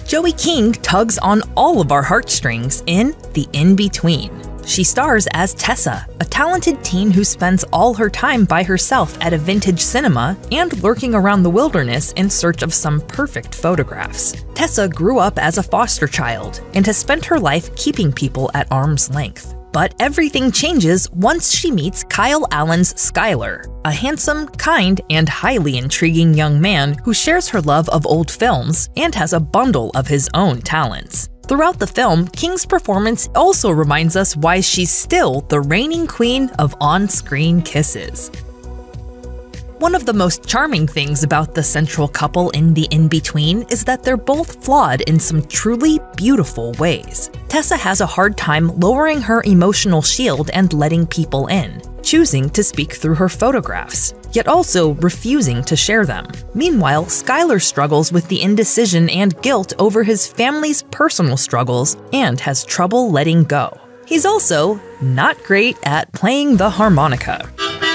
Joey King tugs on all of our heartstrings in The In-Between. She stars as Tessa, a talented teen who spends all her time by herself at a vintage cinema and lurking around the wilderness in search of some perfect photographs. Tessa grew up as a foster child and has spent her life keeping people at arm's length. But everything changes once she meets Kyle Allen's Skylar, a handsome, kind, and highly intriguing young man who shares her love of old films and has a bundle of his own talents. Throughout the film, King's performance also reminds us why she's still the reigning queen of on-screen kisses. One of the most charming things about the central couple in The In-Between is that they're both flawed in some truly beautiful ways. Tessa has a hard time lowering her emotional shield and letting people in, choosing to speak through her photographs, yet also refusing to share them. Meanwhile, Skylar struggles with the indecision and guilt over his family's personal struggles and has trouble letting go. He's also not great at playing the harmonica.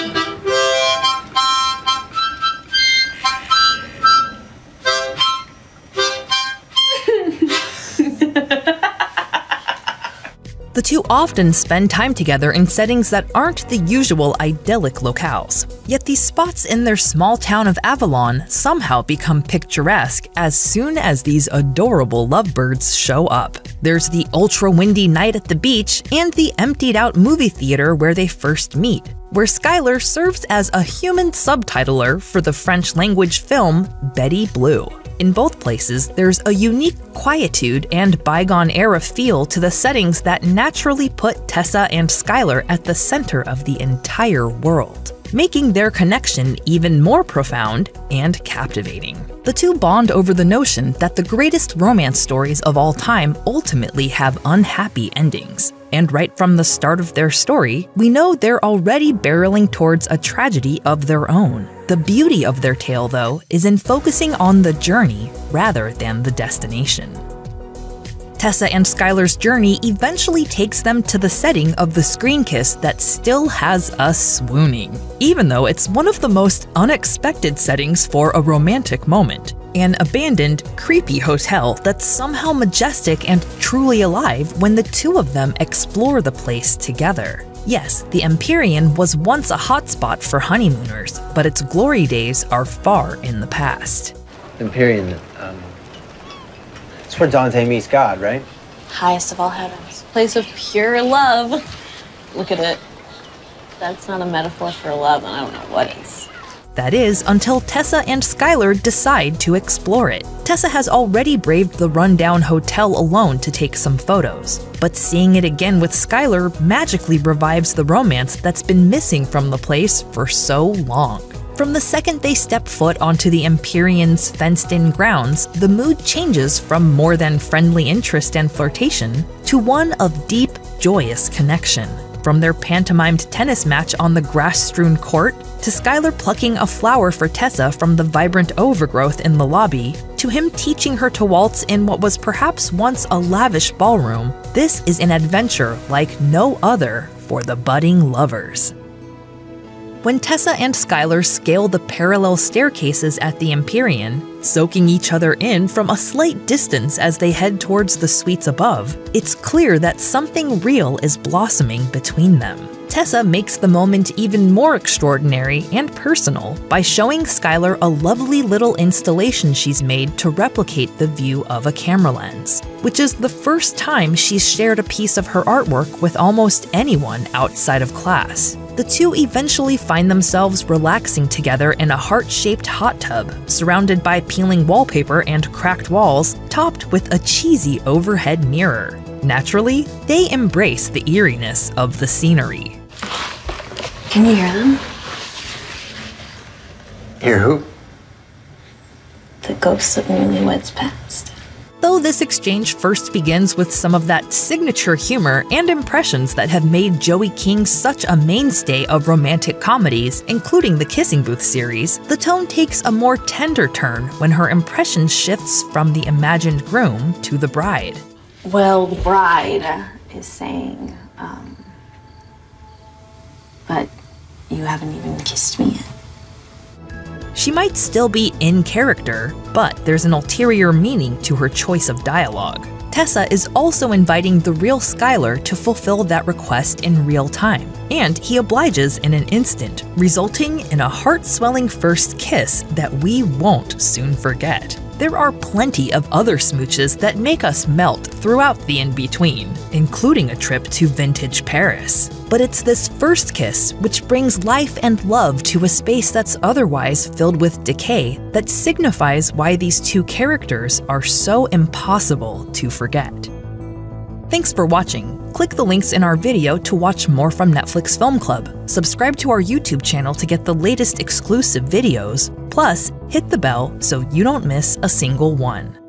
The two often spend time together in settings that aren't the usual idyllic locales. Yet these spots in their small town of Avalon somehow become picturesque as soon as these adorable lovebirds show up. There's the ultra-windy night at the beach and the emptied-out movie theater where they first meet, where Skylar serves as a human subtitler for the French-language film Betty Blue. In both places, there's a unique quietude and bygone-era feel to the settings that naturally put Tessa and Skylar at the center of the entire world, making their connection even more profound and captivating. The two bond over the notion that the greatest romance stories of all time ultimately have unhappy endings. And right from the start of their story, we know they're already barreling towards a tragedy of their own. The beauty of their tale, though, is in focusing on the journey rather than the destination. Tessa and Skylar's journey eventually takes them to the setting of the screen kiss that still has us swooning, even though it's one of the most unexpected settings for a romantic moment. An abandoned, creepy hotel that's somehow majestic and truly alive when the two of them explore the place together. Yes, the Empyrean was once a hotspot for honeymooners, but its glory days are far in the past. Empyrean, it's where Dante meets God, right? Highest of all heavens. Place of pure love. Look at it. That's not a metaphor for love, and I don't know what is. That is, until Tessa and Skylar decide to explore it. Tessa has already braved the rundown hotel alone to take some photos, but seeing it again with Skylar magically revives the romance that's been missing from the place for so long. From the second they step foot onto the Empyrean's fenced-in grounds, the mood changes from more than friendly interest and flirtation to one of deep, joyous connection. From their pantomimed tennis match on the grass-strewn court, to Skylar plucking a flower for Tessa from the vibrant overgrowth in the lobby, to him teaching her to waltz in what was perhaps once a lavish ballroom, this is an adventure like no other for the budding lovers. When Tessa and Skylar scale the parallel staircases at the Empyrean, soaking each other in from a slight distance as they head towards the suites above, it's clear that something real is blossoming between them. Tessa makes the moment even more extraordinary and personal by showing Skylar a lovely little installation she's made to replicate the view of a camera lens, which is the first time she's shared a piece of her artwork with almost anyone outside of class. The two eventually find themselves relaxing together in a heart-shaped hot tub, surrounded by peeling wallpaper and cracked walls, topped with a cheesy overhead mirror. Naturally, they embrace the eeriness of the scenery. Can you hear them? Hear who? The ghosts of newlyweds past. Though this exchange first begins with some of that signature humor and impressions that have made Joey King such a mainstay of romantic comedies, including the Kissing Booth series, the tone takes a more tender turn when her impression shifts from the imagined groom to the bride. Well, the bride is saying, but you haven't even kissed me yet. She might still be in character, but there's an ulterior meaning to her choice of dialogue. Tessa is also inviting the real Skylar to fulfill that request in real time, and he obliges in an instant, resulting in a heart-swelling first kiss that we won't soon forget. There are plenty of other smooches that make us melt throughout the in-between, including a trip to vintage Paris. But it's this first kiss which brings life and love to a space that's otherwise filled with decay that signifies why these two characters are so impossible to forget. Thanks for watching. Click the links in our video to watch more from Netflix Film Club. Subscribe to our YouTube channel to get the latest exclusive videos. Plus, hit the bell so you don't miss a single one.